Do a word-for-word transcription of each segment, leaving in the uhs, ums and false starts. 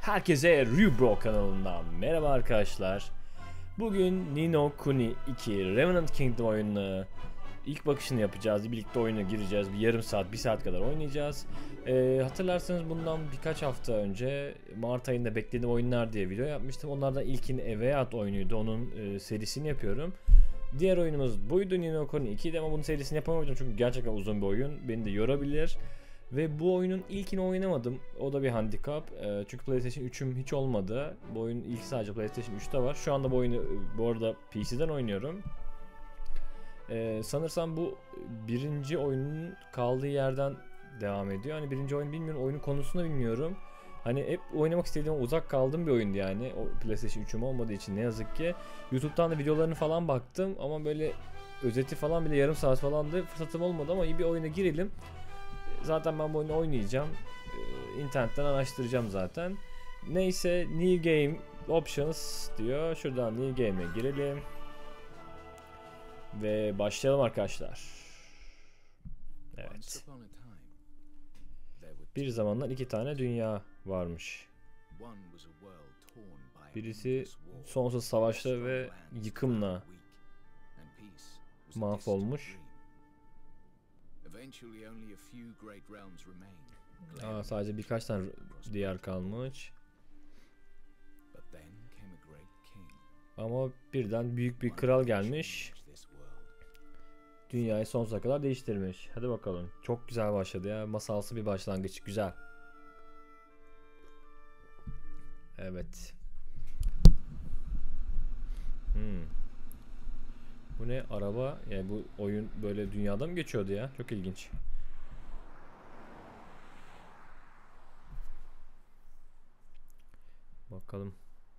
Herkese Rubro kanalından merhaba arkadaşlar. Bugün Ni no Kuni iki Revenant Kingdom oyununu ilk bakışını yapacağız. Birlikte oyuna gireceğiz. Bir yarım saat, bir saat kadar oynayacağız. Ee, hatırlarsanız bundan birkaç hafta önce Mart ayında beklediğim oyunlar diye video yapmıştım. Onlardan ilkin Eveat oyunuydu. Onun e, serisini yapıyorum. Diğer oyunumuz buydu, Ni no Kuni ikiydi ama bunun serisini yapamayacağım çünkü gerçekten uzun bir oyun. Beni de yorabilir. Ve bu oyunun ilkini oynamadım. O da bir handikap. E, çünkü PlayStation üçüm hiç olmadı. Bu oyunun ilk sadece PlayStation üçte var. Şu anda bu oyunu bu arada P C'den oynuyorum. E, sanırsam bu birinci oyunun kaldığı yerden devam ediyor. Hani birinci oyun bilmiyorum. Oyunun konusunu bilmiyorum. Hani hep oynamak istediğim, uzak kaldığım bir oyundu yani. O PlayStation üçüm olmadığı için ne yazık ki. YouTube'dan da videolarını falan baktım ama böyle özeti falan bile yarım saat falandı. Fırsatım olmadı ama iyi bir oyuna girelim. Zaten ben bu oyunu oynayacağım. Ee, internetten araştıracağım zaten. Neyse, New Game Options diyor. Şuradan New Game'e girelim. Ve başlayalım arkadaşlar. Evet. Bir zamanlar iki tane dünya varmış. Birisi sonsuz savaşla ve yıkımla mahvolmuş. Aa, sadece birkaç tane diyar kalmış. Ama birden büyük bir kral gelmiş. Dünyayı sonsuza kadar değiştirmiş. Hadi bakalım. Çok güzel başladı ya. Masalsı bir başlangıç. Güzel. Evet. Hmm. Bu ne? Araba. Yani bu oyun böyle dünyada mı geçiyordu ya? Çok ilginç. Bakalım.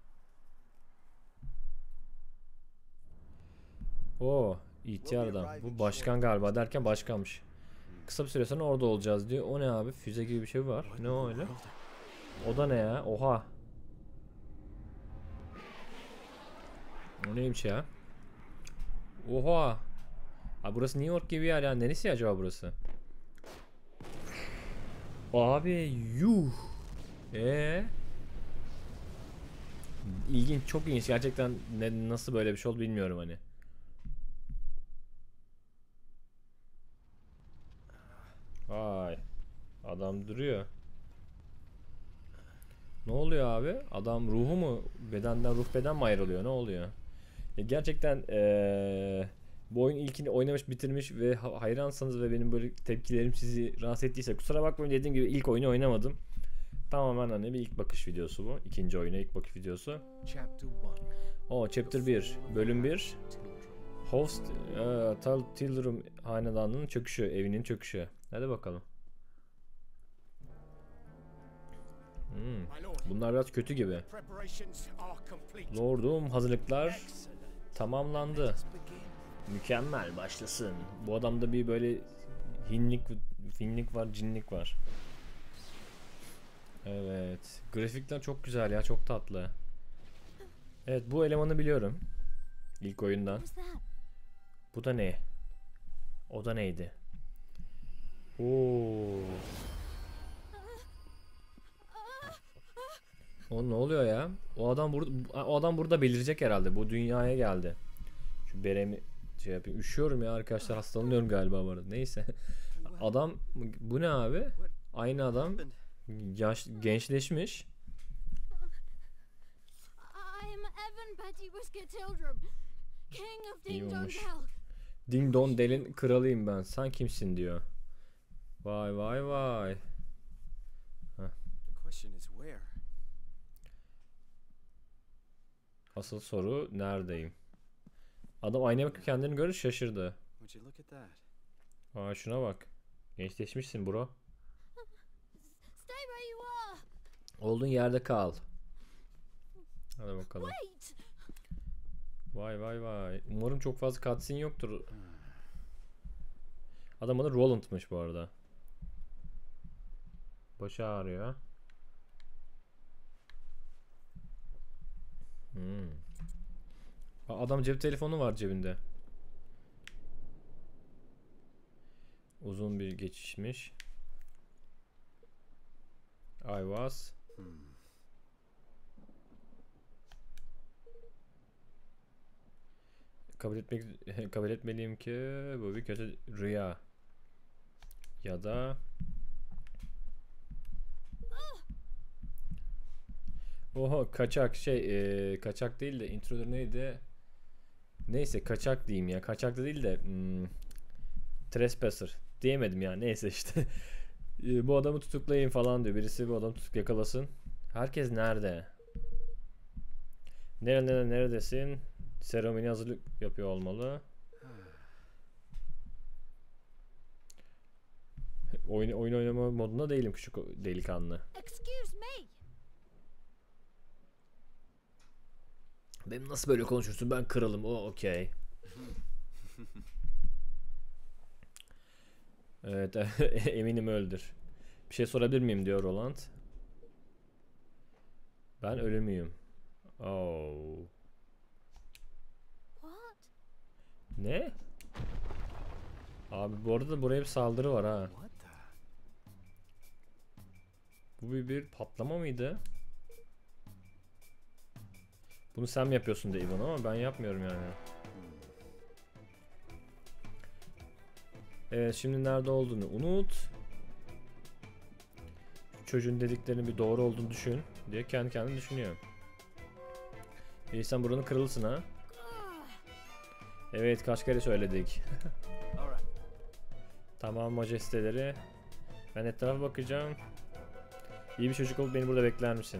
Oo, ihtiyar adam. Bu başkan galiba derken başkanmış. Kısa bir süre sonra orada olacağız diyor. O ne abi? Füze gibi bir şey var. Ne o öyle? O da ne ya? Oha. O neymiş ya? Oha. Abi burası New York gibi bir yer ya. Neresi acaba burası? Abi yuh. Ee? İlginç, çok ilginç. Gerçekten ne, nasıl böyle bir şey oldu bilmiyorum hani. Vay. Adam duruyor. Ne oluyor abi? Adam ruhu mu? Bedenden ruh beden mi ayrılıyor? Ne oluyor? Ya gerçekten ee, bu oyun ilkini oynamış bitirmiş ve ha hayransanız ve benim böyle tepkilerim sizi rahatsız ettiyse kusura bakmayın, dediğim gibi ilk oyunu oynamadım. Tamamen hani bir ilk bakış videosu bu. İkinci oyuna ilk bakış videosu. O Chapter bir, bölüm bir. Host e, Tal Tilrum hanedanının çöküşü, evinin çöküşü. Hadi bakalım. Hmm. Bunlar biraz kötü gibi. Lordum, hazırlıklar tamamlandı. Mükemmel, başlasın. Bu adamda bir böyle hinlik, finlik var, cinlik var. Evet. Grafikler çok güzel ya, çok tatlı. Evet, bu elemanı biliyorum. İlk oyundan. Bu da ne? O da neydi? Oo. O ne oluyor ya? O adam burada, o adam burada belirecek herhalde. Bu dünyaya geldi. Şu beremi şey yapayım. Üşüyorum ya arkadaşlar, hastalanıyorum galiba bu arada. Neyse. Adam bu ne abi? Aynı adam. Yaş, gençleşmiş. İyi olmuş. Ding Dong Dell'in kralıyım ben. Sen kimsin diyor. Vay vay vay. Heh. Asıl soru neredeyim? Adam aynaya bakıp kendini görür, şaşırdı. Aa, şuna bak. Gençleşmişsin bro. Olduğun yerde kal. Hadi bakalım. Vay vay vay. Umarım çok fazla cutscene yoktur. Adam adı Roland'mış bu arada. Başı ağrıyor. Hmm. Adam cep telefonu var cebinde. Uzun bir geçişmiş. I was. kabul etmek kabul etmeliyim ki bu bir kötü rüya. Ya da oho kaçak şey e, kaçak değil de intruder neydi? Neyse kaçak diyeyim ya. Kaçak da değil de hmm, trespasser diyemedim ya. Neyse işte. E, bu adamı tutuklayın falan diyor. Birisi bu adamı tutuk yakalasın. Herkes nerede? Nerede neredesin? Seremoni hazırlık yapıyor olmalı. Oyun oyun oynama modunda değilim küçük delikanlı. Excuse me. Benim nasıl böyle konuşursun? Ben kralım. O okey. Evet, eminim öldür. Bir şey sorabilir miyim diyor Roland. Ben ölü müyüm? Oh. What? Ne? Abi bu arada buraya bir saldırı var ha. Bu bir, bir patlama mıydı? Bunu sen mi yapıyorsun Devon ama ben yapmıyorum yani. Evet şimdi nerede olduğunu unut. Çocuğun dediklerinin bir doğru olduğunu düşün diye kendi kendine düşünüyor. İyi sen buranın kralısın ha. Evet kaç kere söyledik. Tamam majesteleri. Ben etrafa bakacağım. İyi bir çocuk olup beni burada bekler misin?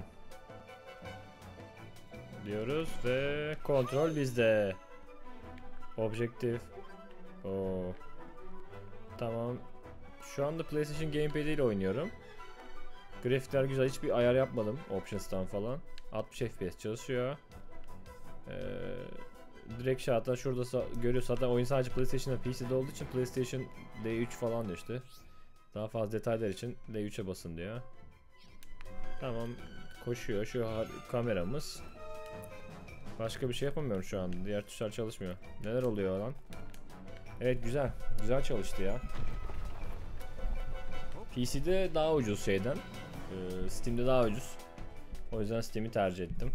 Diyoruz ve kontrol bizde. Objektif. Oo. Tamam. Şu anda PlayStation Gamepad ile oynuyorum. Grafikler güzel. Hiçbir ayar yapmadım. Options'tan falan. altmış F P S çalışıyor. Ee, direkt şey hatta şurada görüyorsun zaten oyun sadece PlayStation ve P C'de olduğu için PlayStation L üç falan diyor işte. Daha fazla detaylar için L üç'e basın diyor. Tamam. Koşuyor. Şu kameramız. Başka bir şey yapamıyorum şu an. Diğer tuşlar çalışmıyor. Neler oluyor lan? Evet güzel. Güzel çalıştı ya. P C'de daha ucuz şeyden. Ee, Steam'de daha ucuz. O yüzden Steam'i tercih ettim.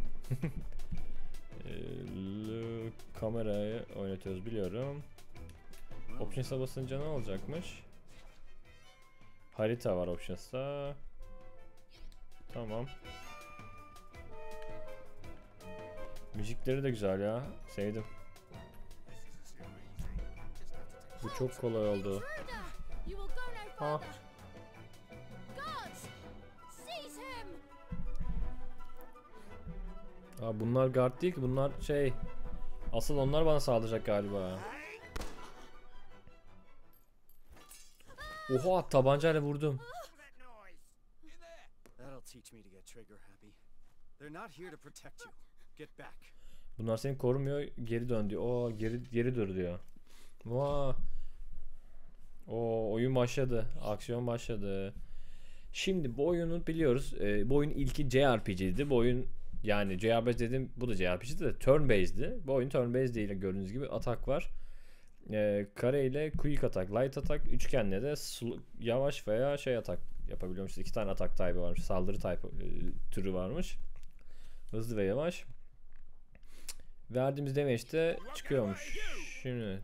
ee, kamerayı oynatıyoruz biliyorum. Options'a basınca ne olacakmış? Harita var Options'ta. Tamam. Müzikleri de güzel ya. Sevdim. Bu çok kolay oldu. Ha. Aa, bunlar guard değil ki bunlar şey. Asıl onlar bana saldıracak galiba. Oha tabancayla vurdum. Bunlar seni korumuyor, geri dön diyor. Oo geri geri dur diyor. Vaa. O oyun başladı. Aksiyon başladı. Şimdi bu oyunu biliyoruz. E, bu oyun ilki J R P G'di. Bu oyun yani J R P G dedim. Bu da J R P G'di de turn based'di. Bu oyun turn based değil gördüğünüz gibi atak var. E, kare ile quick atak, light atak, üçgenle de yavaş veya şey atak yapabiliyormuş. İki tane atak type'ı varmış. Saldırı type e, türü varmış. Hızlı ve yavaş. Verdiğimiz damage'de çıkıyormuş. Şimdi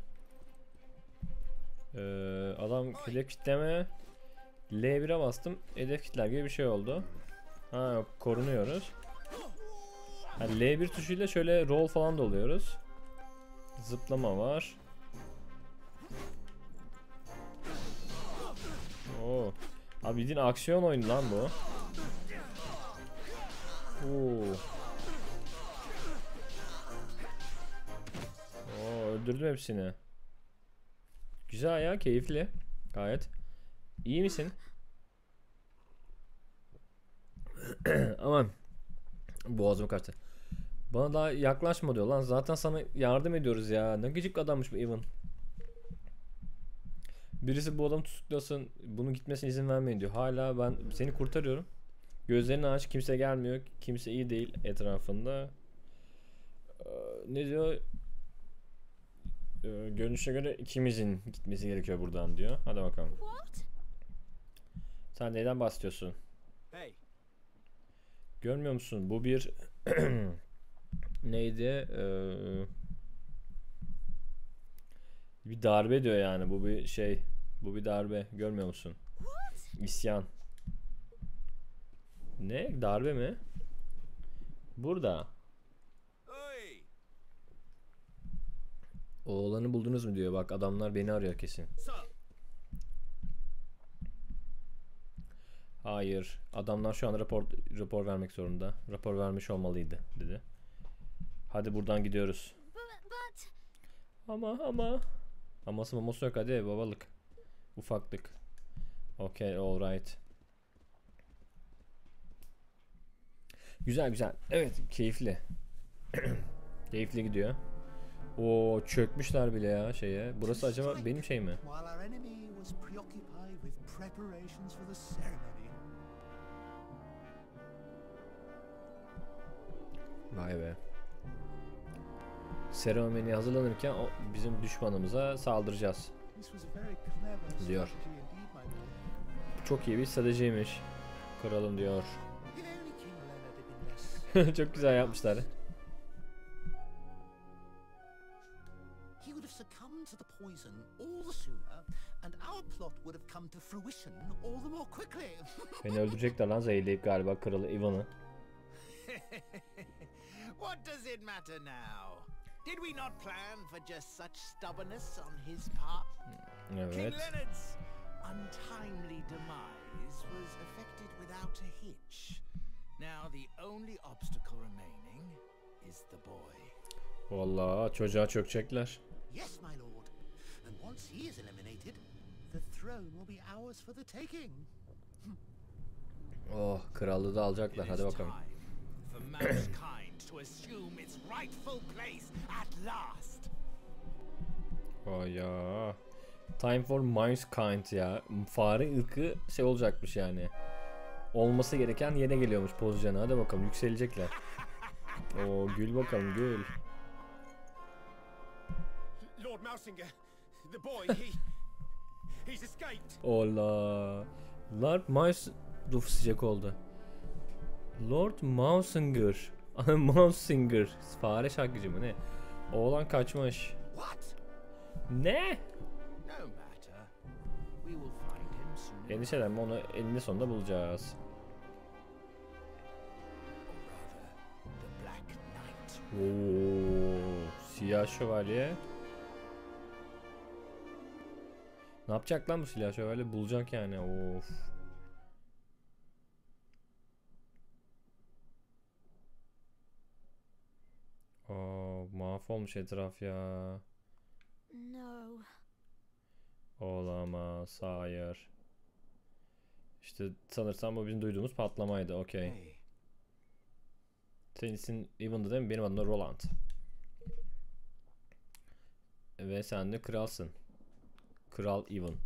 ee, adam hedef kitleme L bir'e bastım. Hedef kitler gibi bir şey oldu. Ha korunuyoruz. Ha, L bir tuşuyla şöyle roll falan da oluyoruz. Zıplama var. Oo. Abi bildiğin aksiyon oyunu lan bu. Oo. Oo, öldürdüm hepsini. Güzel ya, keyifli. Gayet. İyi misin? Aman. Boğazım kaçtı. Bana daha yaklaşma diyor lan. Zaten sana yardım ediyoruz ya. Ne gıcık adammış bu Evan. Birisi bu adamı tutuklasın. Bunun gitmesine izin vermeyin diyor. Hala ben seni kurtarıyorum. Gözlerini aç. Kimse gelmiyor. Kimse iyi değil etrafında. Ee, ne diyor? Ee, görünüşe göre ikimizin gitmesi gerekiyor buradan diyor. Hadi bakalım. Sen neyden bahsediyorsun? Hey. Görmüyor musun? Bu bir neydi? Ee, Bir darbe diyor yani, bu bir şey. Bu bir darbe, görmüyor musun? İsyan. Ne? Darbe mi? Burada. Oğlanı buldunuz mu diyor. Bak adamlar beni arıyor kesin. Hayır. Adamlar şu an rapor rapor vermek zorunda. Rapor vermiş olmalıydı dedi. Hadi buradan gidiyoruz. Ama ama. Aması maması yok, hadi babalık. Ufaklık. Okay, alright. Güzel güzel. Evet, keyifli. Keyifli gidiyor. O çökmüşler bile ya şeye. Burası acaba benim şey mi? Vay be. Seremoniye hazırlanırken o bizim düşmanımıza saldıracağız diyor. Çok iyi bir stratejiymiş. Kralım diyor. Çok güzel yapmışlar. Beni öldürecekler lan, zehirleyip galiba kralı Ivan'ı. What does it matter now? Did we not plan for just such stubbornness on his part? Evet. King Leonard's untimely demise was effected without a hitch. Now the only obstacle remaining is the boy. Vallahi çocuğa çökecekler. Yes, my lord. And once he is eliminated, the throne will be ours for the taking. Oh, krallığı da alacaklar. Hadi bakalım. For mankind to assume its rightful place at last. Oh ya. Time for mankind ya. Fare ırkı şey olacakmış yani. Olması gereken yere geliyormuş pozisyona. Hadi bakalım, yükselecekler. Oo, gül bakalım, gül. Lord Mausinger, the boy, he he's escaped. Ola. Lord Mouse Ruf sıcak oldu. Lord Mausinger. Mausinger. Fare şarkıcı mı ne? Oğlan kaçmış. What? Ne? No matter. We will find him soon. Endişelenme, onu eninde sonunda bulacağız. Or rather, the Black Knight. Oo, siyah şövalye. Ne yapacak lan bu siyah şövalye? Bulacak yani. Of. Aa, mahvolmuş etraf ya. No. Olamaz. Hayır. İşte sanırsam bu bizim duyduğumuz patlamaydı. Okey. Hey, Senin isim Ivan'dı değil mi? Benim adım da Roland. Ve sen de kralsın. Kral Ivan.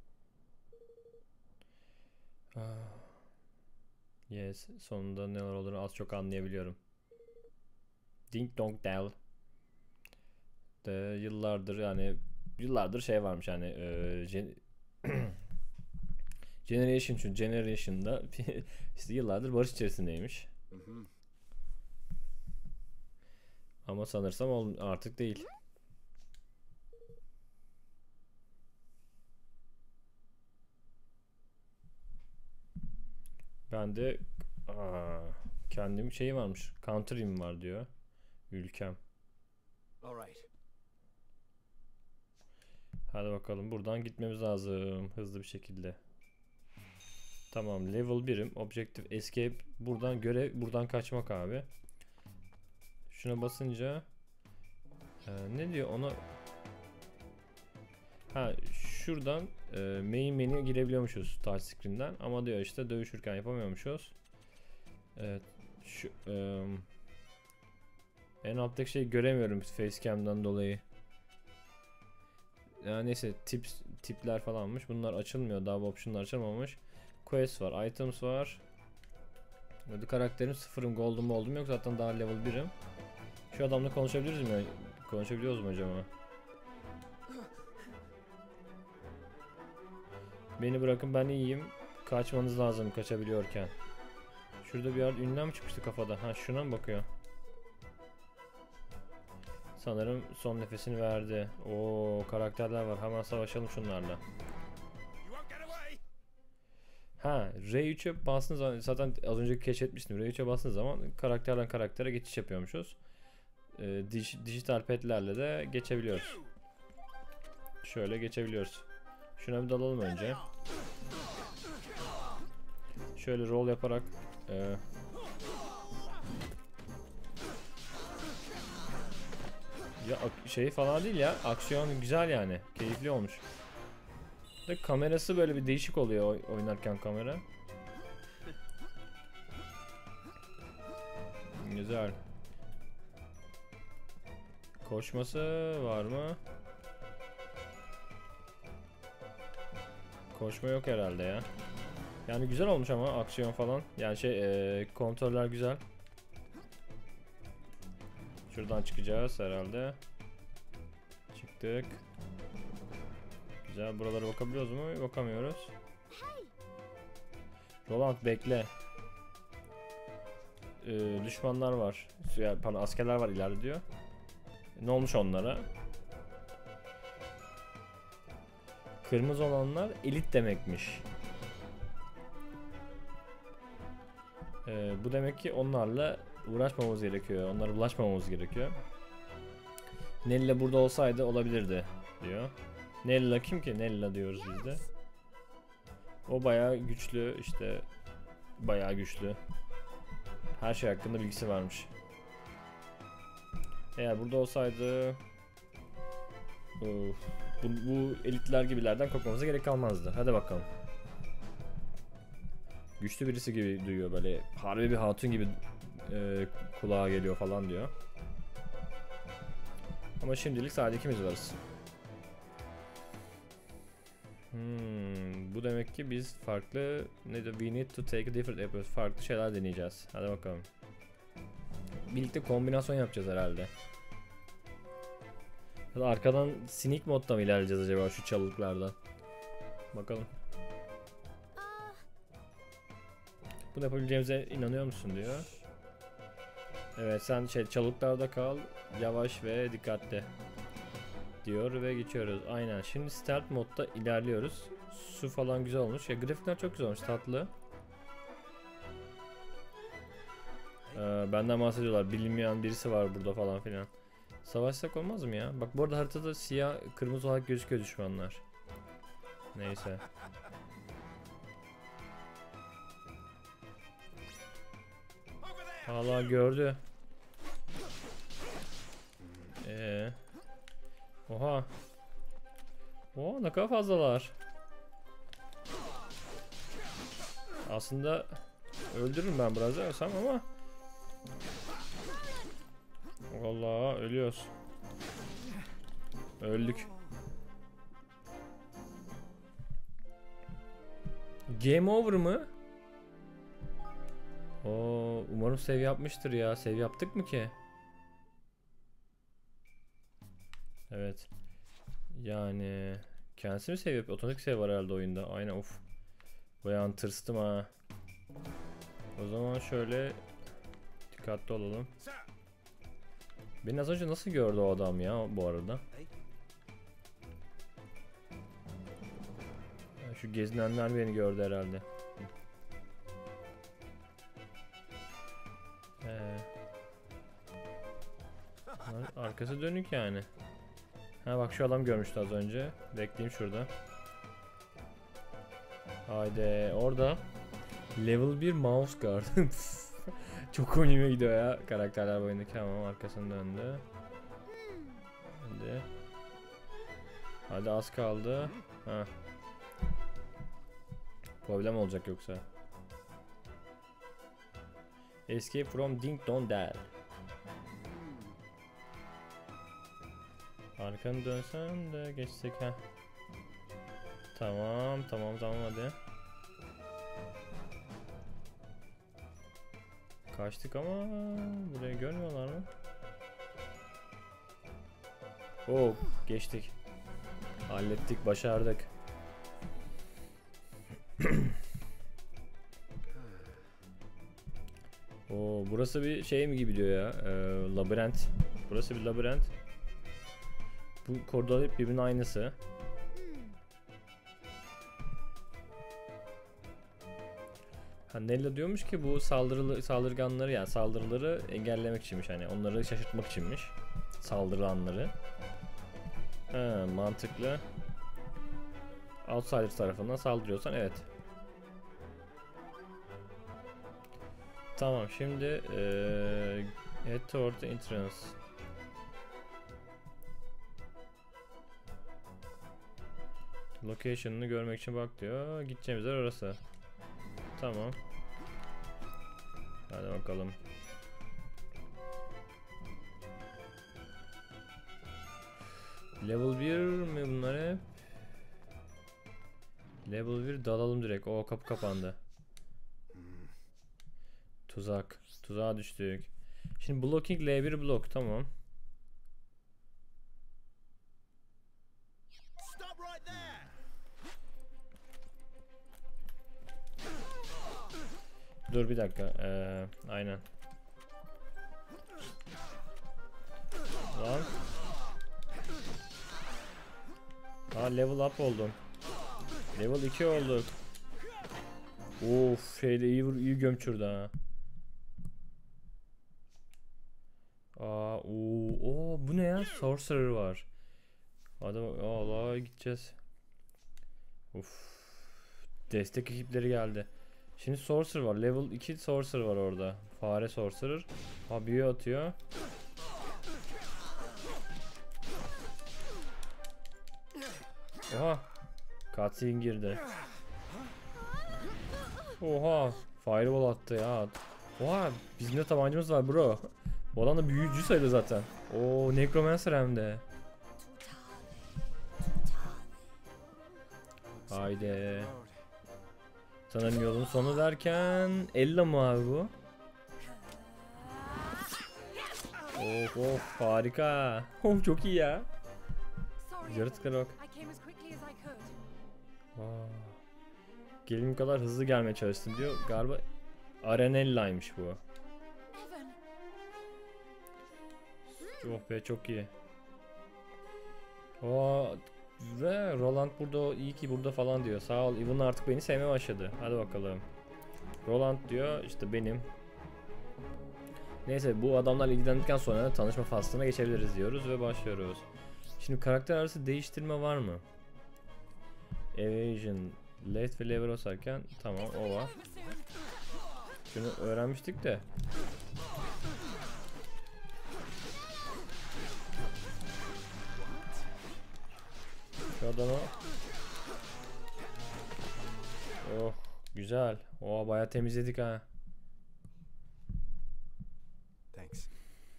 Ah. Yes. Sonunda neler olduğunu az çok anlayabiliyorum. Ding dong del. De yıllardır yani yıllardır şey varmış hani e, gen Generation çünkü Generation'da işte yıllardır barış içerisindeymiş. Ama sanırsam ol- artık değil. Ben de aa, kendim şeyi varmış. Country'm var diyor. Ülkem. all right. Hadi bakalım, buradan gitmemiz lazım hızlı bir şekilde. Tamam, level birim. Objective escape. Buradan görev, buradan kaçmak abi. Şuna basınca e, ne diyor ona? Ha, şuradan e, main menüye girebiliyormuşuz touch screen'den ama diyor işte dövüşürken yapamıyormuşuz. Evet, şu e, en alttaki şeyi göremiyorum facecam'dan dolayı. Ya neyse, tips tipler falanmış. Bunlar açılmıyor. Daha bu option'lar açılmamış. Quest var, items var. Hadi karakterim sıfırım, golden mu oldum yok zaten, daha level birim. Şu adamla konuşabiliriz mi? Konuşabiliyoruz mu acaba? Beni bırakın, ben iyiyim. Kaçmanız lazım kaçabiliyorken. Şurada bir yer ünlem çıkmıştı kafada. Ha, şuna mı bakıyor? Sanırım son nefesini verdi. Oo, karakterler var. Hemen savaşalım şunlarla. You won't get away. Ha, R üçe bastığınız zaman, zaten az önce keşfetmiştim. R üçe bastığınız zaman karakterden karaktere geçiş yapıyormuşuz. Ee, dij dijital petlerle de geçebiliyoruz. Şöyle geçebiliyoruz. Şuna bir dalalım önce. Şöyle roll yaparak e, ya şey falan değil ya, aksiyon güzel yani, keyifli olmuş. De kamerası böyle bir değişik oluyor oynarken kamera. Güzel. Koşması var mı? Koşma yok herhalde ya. Yani güzel olmuş ama aksiyon falan. Yani şey ee, kontroller güzel. Şuradan çıkacağız herhalde. Çıktık. Güzel, buralara bakabiliyoruz mu? Bakamıyoruz. Roland bekle. Ee, düşmanlar var. Yani, pardon, askerler var ileride diyor. Ne olmuş onlara? Kırmızı olanlar elit demekmiş. Ee, bu demek ki onlarla uğraşmamamız gerekiyor. Onlara bulaşmamamız gerekiyor. Nella burada olsaydı olabilirdi diyor. Nella kim ki? Nella diyoruz biz de. O bayağı güçlü, işte bayağı güçlü. Her şey hakkında bilgisi varmış. Eğer burada olsaydı Uf, bu, bu elitler gibilerden korkmamıza gerek kalmazdı. Hadi bakalım. Güçlü birisi gibi duyuyor, böyle harbi bir hatun gibi e, kulağa geliyor falan diyor. Ama şimdilik sadece ikimiz varız. Hmm, bu demek ki biz farklı ne de we need to take a different approach. Farklı şeyler deneyeceğiz. Hadi bakalım. Birlikte kombinasyon yapacağız herhalde. Ya da arkadan sinik modda mı ilerleyeceğiz acaba şu çalılıklardan? Bakalım. Bunu yapabileceğimize inanıyor musun diyor. Evet, sen şey çalılıklarda kal, yavaş ve dikkatli diyor ve geçiyoruz. Aynen. Şimdi start modda ilerliyoruz. Su falan güzel olmuş. Ya grafikler çok güzel olmuş, tatlı. Ee, benden bahsediyorlar. Bilinmeyen birisi var burada falan filan. Savaşsak olmaz mı ya? Bak bu arada haritada siyah, kırmızı olarak gözüküyor düşmanlar. Neyse. Hala gördü. Ee. Oha. Oo, ne kadar fazlalar. Aslında öldürürüm ben biraz dersem ama. Vallahi ölüyoruz. Öldük. Game over mı? Oo, umarım save yapmıştır ya. Save yaptık mı ki? Evet. Yani kendisi mi save yapıyor? Otomatik save var herhalde oyunda. Aynen, of. Bayağı tırstım ha. O zaman şöyle dikkatli olalım. Beni az önce nasıl gördü o adam ya bu arada? Şu gezinenler beni gördü herhalde. Ee, arkası dönük yani. Ha bak, şu adam görmüştü az önce. Bekleyeyim şurada. Haydi orada. Level bir mouse guard. Çok komiğime gidiyor ya karakterler boyundaki. Tamam, arkasını döndü. Hadi. Hadi az kaldı. Ha. Problem olacak yoksa. Escape from Ding Dong Dell. Arkanı dönsen de geçsek ha. Tamam tamam tamam hadi. Kaçtık ama burayı görmüyorlar mı? Oo, geçtik. Hallettik, başardık. Oo, burası bir şey mi gibi diyor ya, ee, labirent. Burası bir labirent. Bu koridor hep birbirinin aynısı. Ha, Nella diyormuş ki bu saldırılı saldırganları yani saldırıları engellemek içinmiş, hani onları şaşırtmak içinmiş saldırılanları. Ha, mantıklı. Outsider tarafından saldırıyorsan evet. Tamam, şimdi ee, head toward the entrance. Location'ını görmek için bak diyor. Gideceğimiz yer orası. Tamam. Hadi bakalım. Level bir mi bunlar hep? Level bir dalalım direkt. O kapı kapandı. Tuzak. Tuzağa düştük. Şimdi blocking L bir blok, tamam. Stop right there. Dur bir dakika. Ee, aynen. Lan. Ha, level up oldum. Level iki olduk. Of, şeyde iyi, iyi gömçürdü ha. Aa, oo, oo, bu ne ya? Sorcerer var. Hadi bak, Allah gideceğiz. Uf. Destek ekipleri geldi. Şimdi Sorcerer var. Level iki Sorcerer var orada. Fare Sorcerer. Ha, büyü atıyor. Oha. Cutscene girdi. Oha. Fireball attı ya. Oha. Bizim de tabancamız var bro. Bu adam da büyücü sayılır zaten. Oo, Necromancer hem de. Haydi. Sanırım yolun sonu derken Ella mı abi bu? Of of, harika. Of, çok iyi ya. Yaratıklara bak. Wow. Gelin kadar hızlı gelmeye çalıştın diyor. Galiba Arenella'ymış bu. Oh be, çok iyi. Oo, ve Roland burada, iyi ki burada falan diyor. Sağ ol, Evan artık beni sevmeye başladı. Hadi bakalım. Roland diyor işte benim. Neyse, bu adamlarla ilgilendikten sonra tanışma faslına geçebiliriz diyoruz ve başlıyoruz. Şimdi karakter arası değiştirme var mı? Evasion, left ve lever basarken tamam, o var. Şunu öğrenmiştik de. Şu adama. Oh, güzel. Oh, bayağı temizledik ha. Thanks.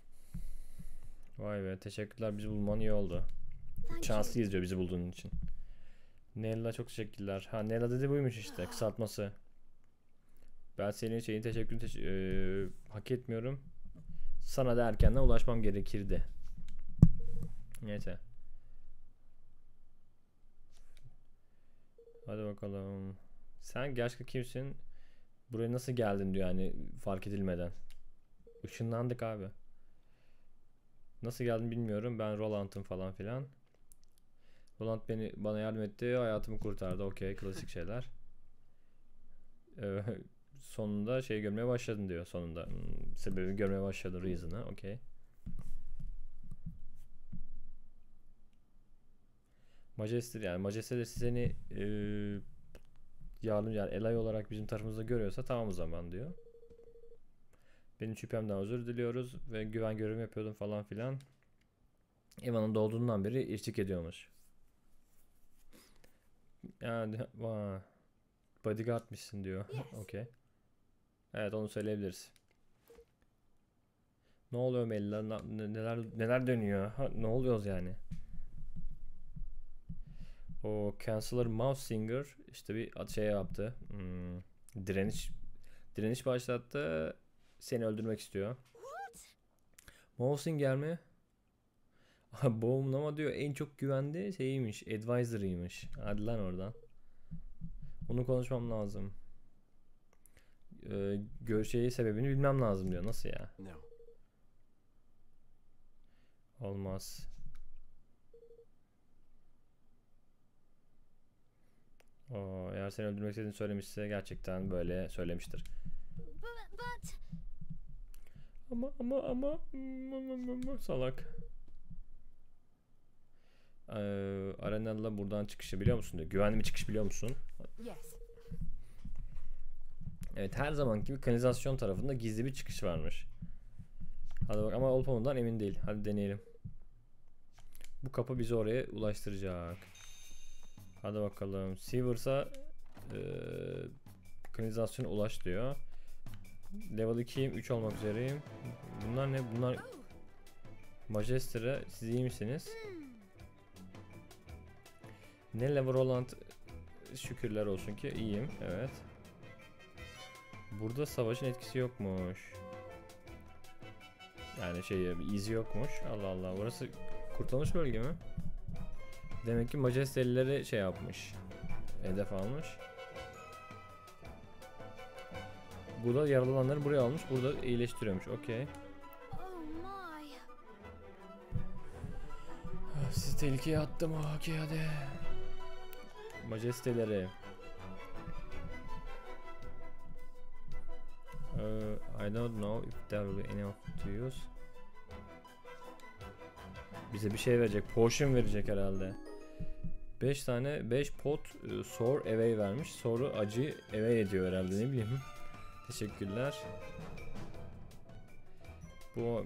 Vay be, teşekkürler, bizi bulman iyi oldu. Şanslıyız diyor bizi bulduğun için. Nella, çok teşekkürler. Ha, Nella dedi buymuş işte, kısaltması. Ben senin şeyin teşekkürünü teş ee, hak etmiyorum. Sana da erkenden ulaşmam gerekirdi. Neyse. Hadi bakalım. Sen gerçekten kimsin? Buraya nasıl geldin diyor, yani fark edilmeden. Işınlandık abi. Nasıl geldin bilmiyorum. Ben Roland'ım falan filan. Roland beni bana yardım etti. Hayatımı kurtardı. Okey, klasik şeyler. Ee, sonunda şey görmeye başladın diyor sonunda. Hmm, sebebi görmeye başladın, reason'ı. Okey. Majester, yani Majester seni e, yardım, yani Elay olarak bizim tarafımızda görüyorsa tamam o zaman diyor. Benim şüphemden özür diliyoruz ve güven görevimi yapıyordum falan filan. Evan'ın doğduğundan beri eşlik ediyormuş. Yani vaa, bodyguardmışsın diyor. Okey. Evet, onu söyleyebiliriz. Ne oluyor Melilla? Neler neler dönüyor? Ha, ne oluyoruz yani? O Chancellor Mouthsinger işte bir şey yaptı. Hmm, direniş direniş başlattı. Seni öldürmek istiyor. Mouthsinger mi? Boğumlama diyor. En çok güvendiği şeyiymiş. Advisor'ıymış. Hadi lan oradan. Onu konuşmam lazım. Ee, görüşeyi sebebini bilmem lazım diyor. Nasıl ya? No. Olmaz. Oo, eğer seni öldürmek istediğini söylemişse gerçekten böyle söylemiştir. But, but Ama ama ama, ama, ama, ama salak. Ee, Arena'la buradan çıkışı biliyor musun diyor. Güvenli bir çıkış biliyor musun? Yes. Evet, her zamanki gibi kanalizasyon tarafında gizli bir çıkış varmış. Hadi bak, ama olup olmadan emin değil. Hadi deneyelim. Bu kapı bizi oraya ulaştıracak. Hadi bakalım. Severs'a e, kanalizasyona ulaş diyor. Level ikiyim. üç olmak üzereyim. Bunlar ne? Bunlar Majester'a siz iyi misiniz? Ne level olan şükürler olsun ki iyiyim. Evet. Burada savaşın etkisi yokmuş. Yani şey bir izi yokmuş. Allah Allah. Burası kurtulmuş bölge mi? Demek ki Majestelileri şey yapmış. Hedef almış. Burada yaralananları buraya almış. Burada iyileştiriyormuş. Okey. oh my. Sizi tehlikeye attım. Okey hadi. Majesteleri. Uh, I don't know if there will be enough to use. Bize bir şey verecek. Potion verecek herhalde. beş tane beş pot uh, sour away vermiş. Sour'u acı away ediyor herhalde, ne bileyim. Teşekkürler. Bu uh,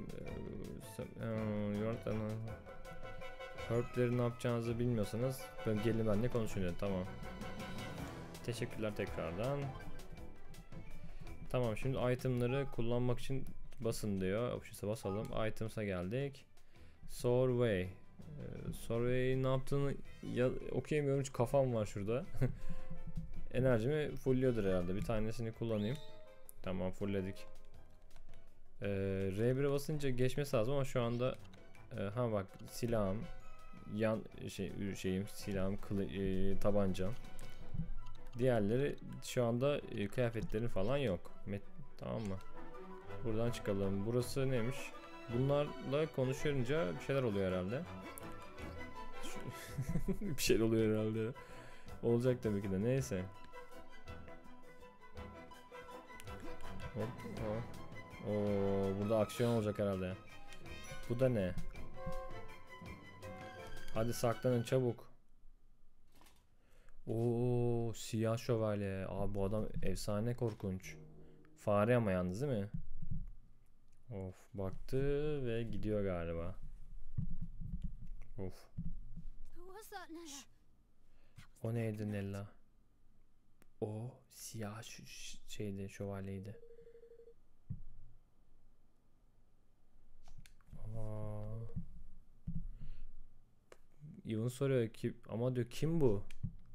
herb'leri ne yapacağınızı bilmiyorsanız ben gelin benimle konuşun. Tamam. Teşekkürler tekrardan. Tamam, şimdi itemları kullanmak için basın diyor. Options'a basalım. Items'a geldik. Survey. Ee, Survey ne yaptığını ya, okuyamıyorum çünkü kafam var şurada. Enerjimi fullliyordur herhalde. Bir tanesini kullanayım. Tamam, fullledik. Ee, R bir'e basınca geçmesi lazım ama şu anda e, ha bak, silahım, yan şey şeyim, silahım, kılı, e, tabancam. Diğerleri şu anda e, kıyafetlerin falan yok. Met tamam mı? Buradan çıkalım. Burası neymiş? Bunlarla konuşunca bir şeyler oluyor herhalde. Bir şeyler oluyor herhalde. Olacak tabii ki de. Neyse. Hop, hop. Oo, burada aksiyon olacak herhalde. Bu da ne? Hadi saklanın çabuk. Oo, siyah şövalye. Abi bu adam efsane korkunç. Fare ama yalnız değil mi? Of, baktı ve gidiyor galiba. Of. Who was that, Nella? O neydi Nella? O siyah şu şeydi, şövalyeydi. Aa. Ivan soruyor ki ama diyor kim bu?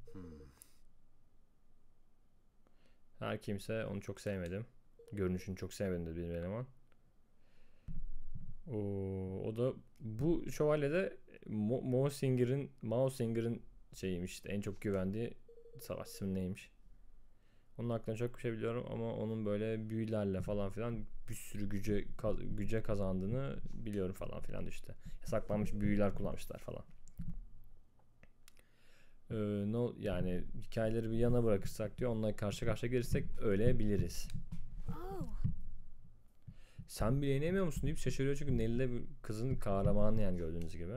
Her kimse onu çok sevmedim. Görünüşünü çok sevmedim dedi benim eleman. Oo, o da bu şövalye de Mo Mausinger'in Mausinger'in şeyiymiş işte, en çok güvendiği savaşçı neymiş. Onun hakkında çok bir şey biliyorum ama onun böyle büyülerle falan filan bir sürü güce güce kazandığını biliyorum falan filan işte. Yasaklanmış büyüler kullanmışlar falan. Ee, no, yani hikayeleri bir yana bırakırsak diyor, onunla karşı karşıya gelirsek öyle biliriz. Oh, Sen bile inemiyor musun deyip şaşırıyor çünkü Nelly de kızın kahramanı yani, gördüğünüz gibi.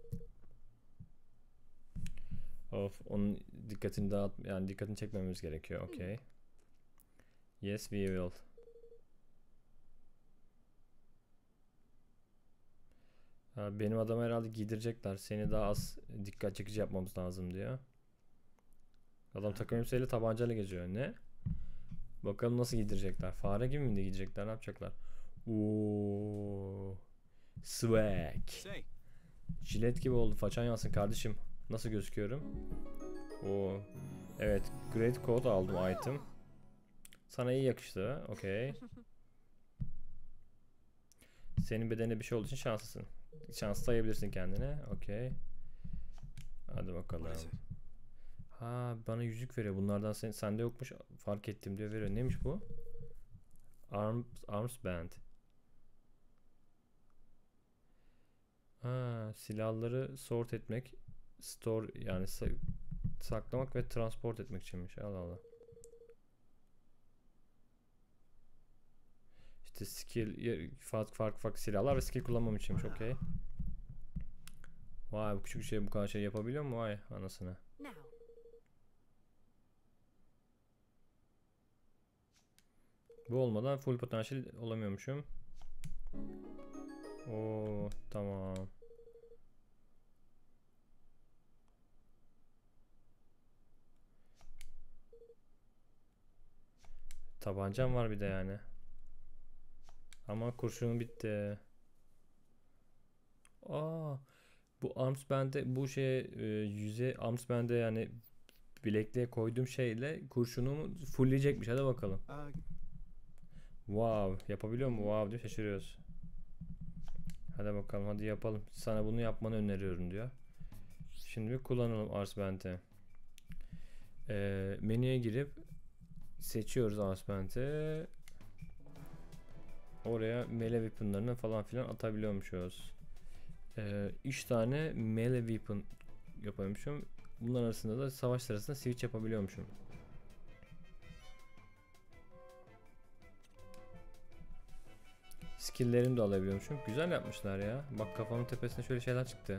Of, onun dikkatini dağıt, yani dikkatini çekmememiz gerekiyor. Okay. Yes we will. Ha, benim adamı herhalde giydirecekler. Seni daha az dikkat çekici yapmamız lazım diyor. Adam takım elbiseyle tabancayla geziyor. Ne? Bakalım nasıl giydirecekler. Fare gibi mi de giydirecekler? Ne yapacaklar? Ooo. Swag. Say, Jilet gibi oldu. Façan yansın kardeşim. Nasıl gözüküyorum? Oo. Evet. Great Coat aldım item. Sana iyi yakıştı. Okey. Senin bedenine bir şey olduğu için şanslısın. Şans sayabilirsin kendine. Okey. Hadi bakalım. Ha, bana yüzük veriyor. Bunlardan sen, sende yokmuş. Fark ettim diyor, veriyor. Neymiş bu? Arms, arms band. Ha, silahları sort etmek. Store yani saklamak ve transport etmek içinmiş. Allah Allah. İşte skill, farklı farklı farklı silahlar ve skill kullanmam içinmiş. Okey. Vay, bu küçük şey bu kadar şey yapabiliyor mu? Vay anasını. Bu olmadan full potansiyel olamıyormuşum. Oo tamam. Tabancam var bir de yani. Ama kurşunum bitti. Aa, bu armband'e bu şey e, yüze armband'e yani bilekliğe koyduğum şeyle kurşunumu fullleyecekmiş. Hadi bakalım. Wow, yapabiliyor mu? Wow diyor, şaşırıyoruz. Hadi bakalım, hadi yapalım. Sana bunu yapmanı öneriyorum diyor. Şimdi bir kullanalım armband'i. E, menüye girip seçiyoruz armband'i. Oraya melee weapon'larını falan filan atabiliyormuşuz. Ee, üç tane melee weapon yapıyormuşum. Bunların arasında da savaş sırasında switch yapabiliyormuşum. Skill'lerimi de alabiliyormuşum. Güzel yapmışlar ya. Bak, kafamın tepesine şöyle şeyler çıktı.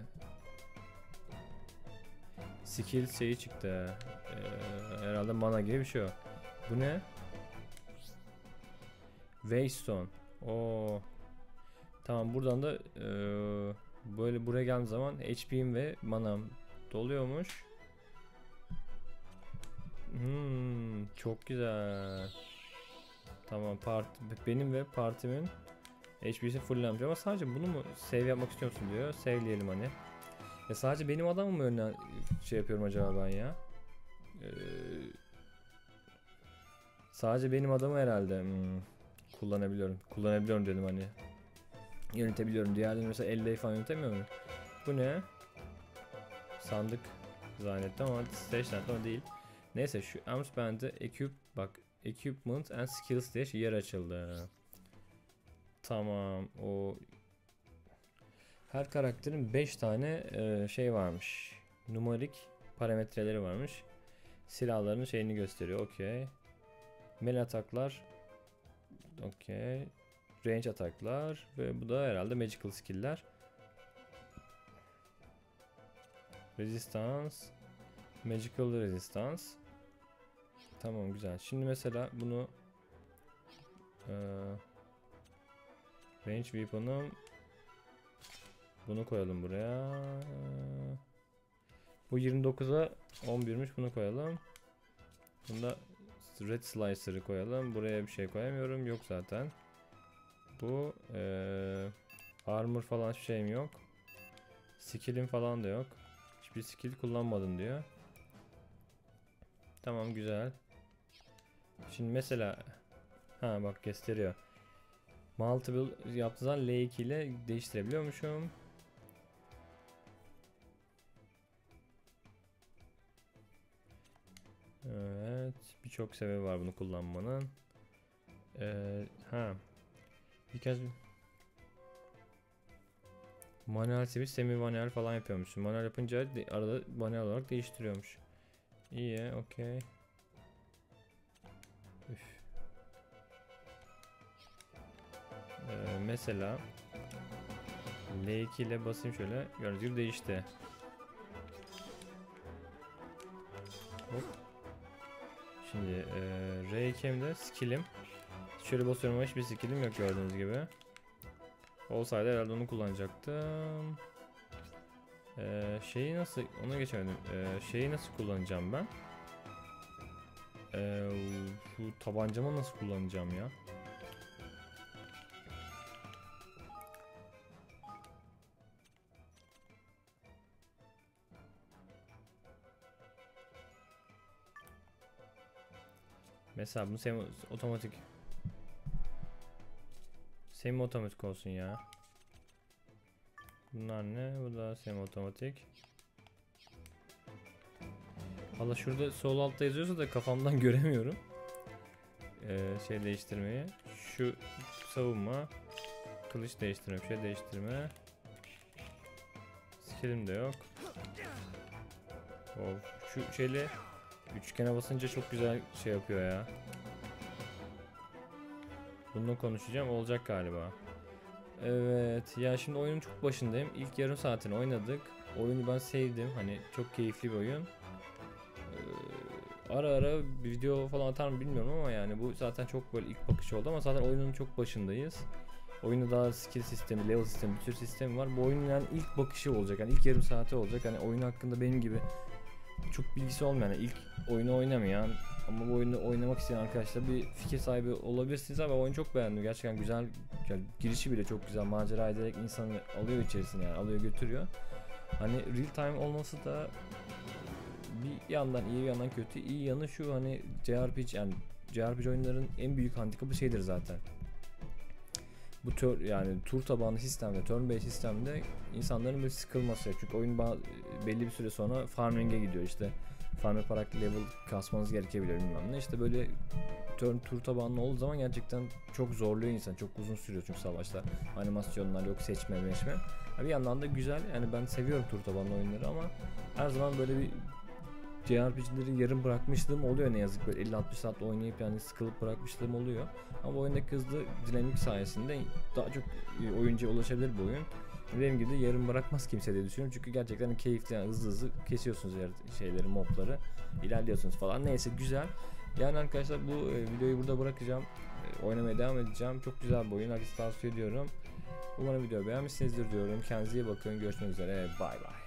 Skill şeyi çıktı. Ee, herhalde mana gibi bir şey o. Bu ne? Waystone. Oo. Tamam, buradan da e, böyle buraya geldiğim zaman H P'm ve manam doluyormuş. Hmm, çok güzel. Tamam, part benim ve partimin H P'si fulllenmiş ama sadece bunu mu save yapmak istiyor musun diyor. Save'leyelim hani. Ya sadece benim adamım mı önüne şey yapıyorum acaba ben ya? Ee, sadece benim adamı herhalde. Hmm. Kullanabiliyorum. Kullanabiliyorum dedim hani. Yönetebiliyorum. Diğerlerini mesela elle falan yönetemiyor muyum? Bu ne? Sandık zannettim ama stage ama değil. Neyse, şu armband'e equip bak, equipment and skills diye yer açıldı. Tamam, o her karakterin beş tane e, şey varmış. Numarik parametreleri varmış. Silahların şeyini gösteriyor. Okey. Melee ataklar. Okey. Range ataklar ve bu da herhalde magical skill'ler. Resistance. Magical resistance. Tamam, güzel. Şimdi mesela bunu e, range weapon'um, bunu koyalım buraya. Bu yirmi dokuza on birmiş, bunu koyalım. Bunda red slicer'ı koyalım. Buraya bir şey koyamıyorum. Yok zaten. Bu ee, armor falan hiçbir şeyim yok. Skill'im falan da yok. Hiçbir skill kullanmadım diyor. Tamam, güzel. Şimdi mesela ha bak, gösteriyor. Multiple yaptığı zaman L iki ile değiştirebiliyormuşum. Evet, birçok sebebi var bunu kullanmanın. Ee, ha birkaç manuel seviye, semi manuel falan yapıyormuş. Manuel yapınca arada manuel olarak değiştiriyormuş. İyi, okey. Ee, mesela L iki ile basayım şöyle, gördüğünüz gibi değişti. Hop. Şimdi e, R iki'mde skill'im. Şöyle basıyorum ama hiçbir skill'im yok gördüğünüz gibi. Olsaydı herhalde onu kullanacaktım. Ee, şeyi nasıl, ona geçemedim. Ee, şeyi nasıl kullanacağım ben? Ee, şu tabancamı nasıl kullanacağım ya? Mesela bunu semi otomatik semi otomatik olsun ya. Bunlar ne? Bu da semi otomatik. Valla şurada sol altta yazıyorsa da kafamdan göremiyorum. Ee, şey değiştirmeyi. Şu savunma, kılıç değiştirme, şey değiştirme. Skillim de yok. Of, şu şeyle üçgene basınca çok güzel şey yapıyor ya. Bununla konuşacağım, olacak galiba. Evet ya, şimdi oyunun çok başındayım. İlk yarım saatini oynadık. Oyunu ben sevdim. Hani çok keyifli bir oyun. Ee, ara ara video falan atar mı bilmiyorum ama yani bu zaten çok böyle ilk bakış oldu ama zaten oyunun çok başındayız. Oyunda daha skill sistemi, level sistemi, bir sürü sistemi var. Bu oyunun yani ilk bakışı olacak. Yani ilk yarım saati olacak. Hani oyun hakkında benim gibi çok bilgisi olmayan, yani ilk oyunu oynamayan ama bu oyunu oynamak isteyen arkadaşlar bir fikir sahibi olabilirsiniz ama oyunu çok beğendim. Gerçekten güzel, yani girişi bile çok güzel. Macera ederek insanı alıyor içerisine, yani alıyor götürüyor. Hani real time olması da bir yandan iyi, bir yandan kötü. İyi yanı şu, hani J R P G, yani J R P G oyunların en büyük handikapı şeydir zaten. Bu tür, yani tur tabanlı sistemde, turn based sistemde insanların bir sıkılması. Çünkü oyun belli bir süre sonra farming'e gidiyor işte. Farm yaparak level kasmanız gerekebiliyor bilmem ne. İşte böyle turn tur tabanlı olduğu zaman gerçekten çok zorluyor insan. Çok uzun sürüyor çünkü savaşlar. Animasyonlar yok, seçme meçme. Bir yandan da güzel. Yani ben seviyorum tur tabanlı oyunları ama her zaman böyle bir J R P G'leri yarım bırakmışlığım oluyor ne yazık, böyle elli altmış saat oynayıp yani sıkılıp bırakmışlığım oluyor. Ama oyundaki hızlı dinamik sayesinde daha çok oyuncuya ulaşabilir bu oyun. Benim gibi de yarım bırakmaz kimse diye düşünüyorum çünkü gerçekten keyifli, yani hızlı hızlı kesiyorsunuz şeyleri, mobları, ilerliyorsunuz falan. Neyse, güzel. Yani arkadaşlar bu videoyu burada bırakacağım. Oynamaya devam edeceğim. Çok güzel bir oyun. Herkese tavsiye ediyorum. Umarım videoyu beğenmişsinizdir diyorum. Kendinize iyi bakın. Görüşmek üzere. Bay bay.